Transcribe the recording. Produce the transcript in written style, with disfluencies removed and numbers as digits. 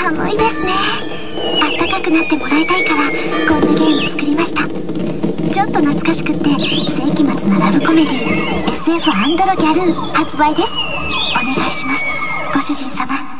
寒いですね。あったかくなってもらいたいからこんなゲーム作りました。ちょっと懐かしくって世紀末なラブコメディ SF アンドロギャルー発売です。お願いしますご主人様。